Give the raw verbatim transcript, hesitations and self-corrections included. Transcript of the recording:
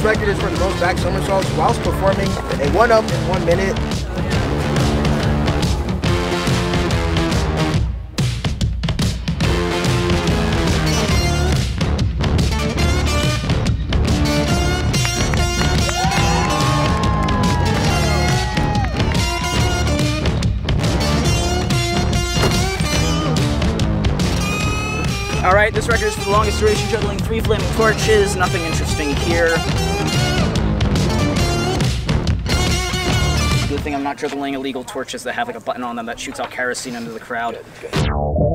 record is for the most back somersaults whilst performing a one-up in one minute. Alright, this record is for the longest duration, juggling three flaming torches. Nothing interesting here. Good thing I'm not juggling illegal torches that have like a button on them that shoots out kerosene into the crowd.